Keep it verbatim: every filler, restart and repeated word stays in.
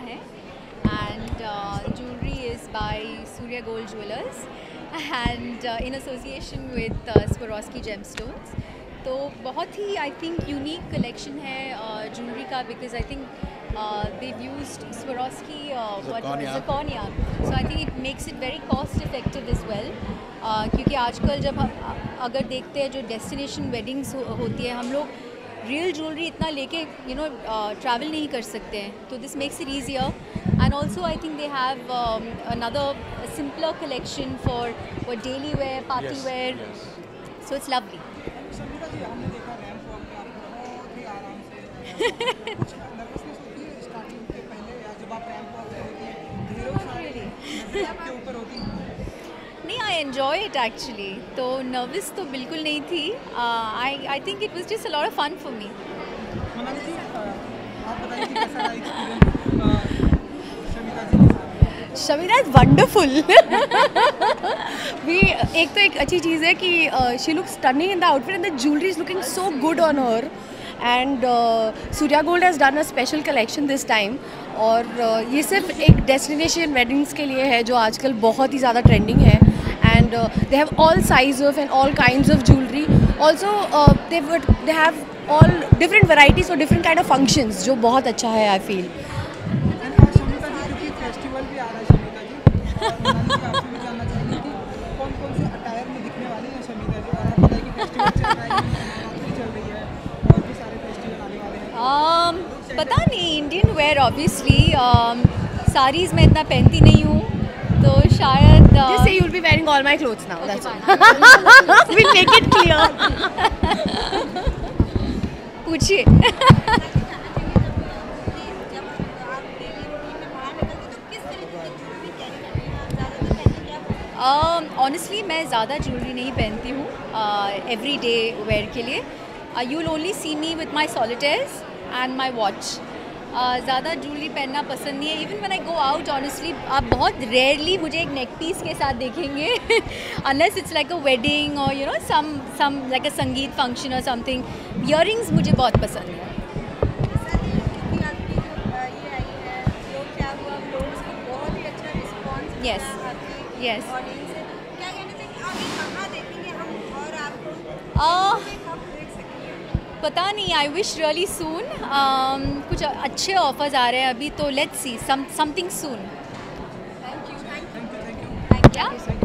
है and uh, jewelry is by Surya Gold Jewelers and uh, in association with uh, Swarovski Gemstones. तो बहुत ही I think unique collection है jewellery uh, का because I think they've used Swarovski uh, what zirconia, so I think it makes it very cost effective as well. uh, क्योंकि आजकल जब हम अगर देखते हैं जो डेस्टिनेशन वेडिंग्स हो, होती है हम लोग रियल ज्वेलरी इतना लेके यू नो ट्रैवल नहीं कर सकते हैं, तो this makes it easier and also I think they have another simpler collection for for daily wear, party wear, so it's lovely. नहीं, आई एन्जॉय इट एक्चुअली, तो nervous तो बिल्कुल नहीं थी. I I think it was just a lot of fun for me. Shamira is wonderful. भी एक तो एक अच्छी चीज़ है कि she looks stunning in the outfit and the jewellery is looking so good on her. And Surya Gold has done a special collection this time. और uh, ये सिर्फ एक डेस्टिनेशन वेडिंग्स के लिए है जो आजकल बहुत ही ज़्यादा ट्रेंडिंग है. And they have all size of and all kinds of jewellery. Also they they have all different varieties और डिफरेंट काइंड ऑफ फंक्शंस, जो बहुत अच्छा है आई फील. um, पता नहीं, इंडियन वेयर ऑब्वियसली. साड़ीज़ मैं इतना पहनती नहीं हूँ, तो शायद Just say you'll be wearing all my clothes now. That's all. We'll make it clear. पूछिए. ऑनेस्टली मैं ज़्यादा ज्वेलरी नहीं पहनती हूँ एवरी डे वेयर के लिए. You will only see me with my solitaires and my watch. ज़्यादा jewellery पहनना पसंद नहीं है. Even when I go out honestly आप बहुत रेयरली मुझे एक नेक पीस के साथ देखेंगे unless it's like a wedding और you know some some like a sangeet function और समथिंग. इयररिंग्स मुझे बहुत पसंद है. Yes yes. पता नहीं, आई विश रियली सून. कुछ अच्छे ऑफर्स आ रहे हैं अभी, तो let's see something soon. Thank you. Thank you.